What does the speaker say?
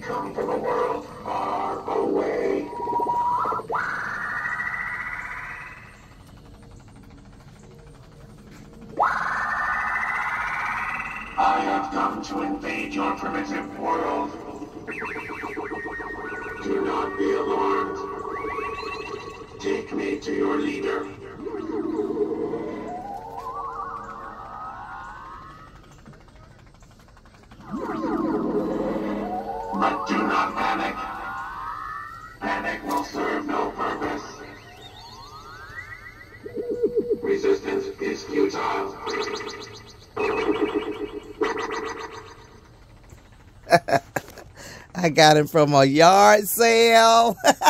come from a world far away. I have come to invade your primitive world. Do not be alarmed. Take me to your leader. But do not panic. Panic will serve no purpose. Resistance is futile. I got him from a yard sale.